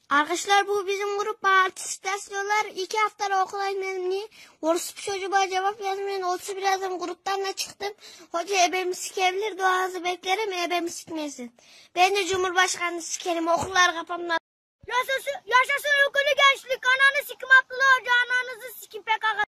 Arkadaşlar bu bizim grup bana artist ders diyorlar. 2 haftada okula gitmedim niye? Orospu çocuğa cevap yazmayın. Olsa birazdan gruptan da çıktım. Hoca ebemi sikebilir. Duanızı beklerim ebemi sikmesin. Ben de Cumhurbaşkanı sikerim. Okullar kapamlar. Yaşasın okulu gençlik. Ananı sikim Abdullah Hoca. Ananızı sikim PKK.